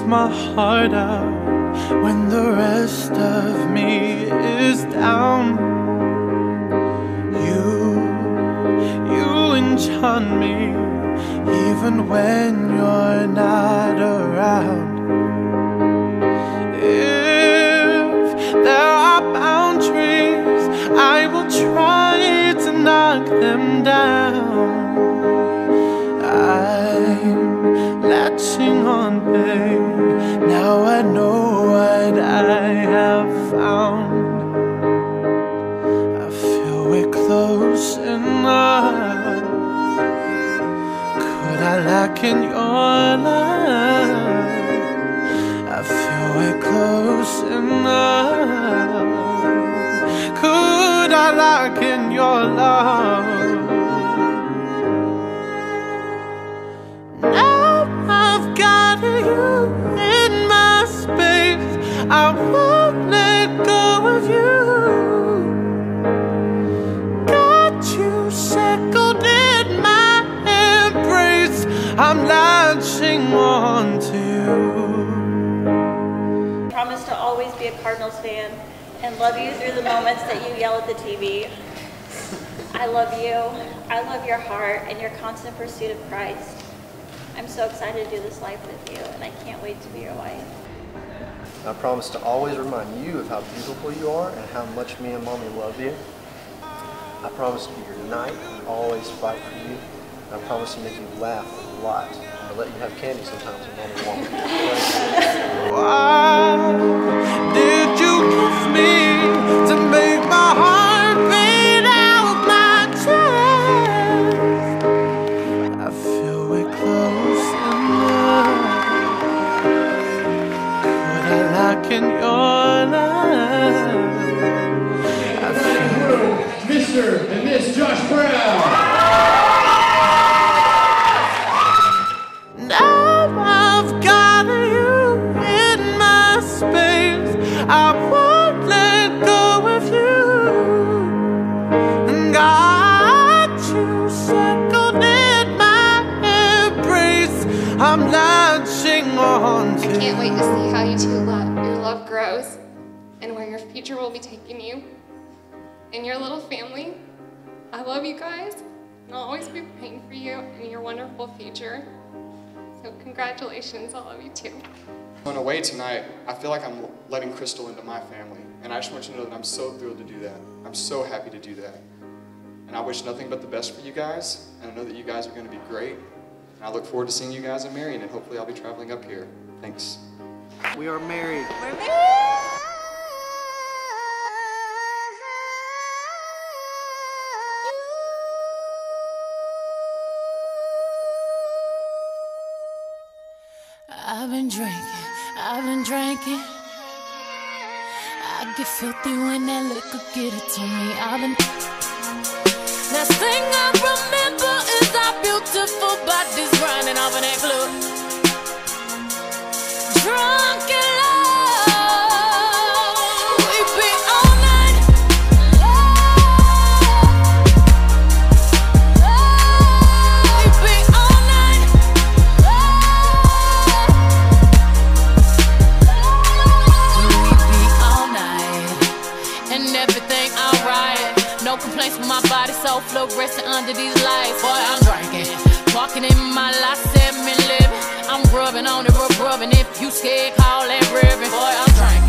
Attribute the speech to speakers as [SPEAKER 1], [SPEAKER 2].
[SPEAKER 1] my heart out when the rest of me is down. You enchant me even when you're not around. If there are boundaries, I will try to knock them down. I'm latching on, babe. Now I know what I have found. I feel we're close enough. Could I lack in your love? I feel we're close enough. Could I lack in your love? Now I've got you in my space. I won't let go of you. Got you shackled in my embrace. I'm latching on to you.
[SPEAKER 2] I promise to always be a Cardinals fan and love you through the moments that you yell at the TV. I love you. I love your heart and your constant pursuit of Christ. I'm so excited to do this life with you, and I can't wait to be your wife.
[SPEAKER 3] I promise to always remind you of how beautiful you are and how much me and Mommy love you. I promise to be your knight and always fight for you. And I promise to make you laugh a lot. And to let you have candy sometimes when Mommy won't.
[SPEAKER 1] Why did you kiss me to make my heart beat out my chest? I feel we're close enough. Could I lack in your love? I feel
[SPEAKER 4] Mr. and Miss Josh Brown.
[SPEAKER 1] now I've got you in my space. I won't let go of you. Got you shackled in my embrace. I'm latching on to
[SPEAKER 5] I can't wait to see how you two your love grows and where your future will be taking you and your little family. I love you guys, and I'll always be praying for you and your wonderful future. So congratulations, I love you too.
[SPEAKER 6] On a way tonight, I feel like I'm letting Crystal into my family, and I just want you to know that I'm so thrilled to do that. I'm so happy to do that. And I wish nothing but the best for you guys, and I know that you guys are going to be great. And I look forward to seeing you guys in Marion, and hopefully I'll be traveling up here. Thanks.
[SPEAKER 1] We are married.
[SPEAKER 2] We're married.
[SPEAKER 7] I've been drinking. I get filthy when that liquor get it to me. Last thing I remember is our beautiful bodies running off in that club. Drunk in love, we be all night. We be all night. We be all night, and everything alright. No complaints with my body, so fluorescent under these lights. Boy, I'm drinking, walking in my life, 7-Eleven. I'm rubbing on it, rubbing. If you scared, call that ribbon. Boy, I'm drinking.